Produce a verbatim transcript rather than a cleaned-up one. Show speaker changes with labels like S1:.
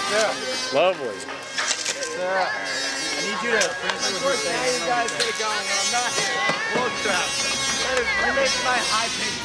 S1: Sarah.
S2: Lovely.
S1: Sarah. I need you to finish what you're saying.
S3: You guys get going. I'm not here. Bull crap. You make my high pitch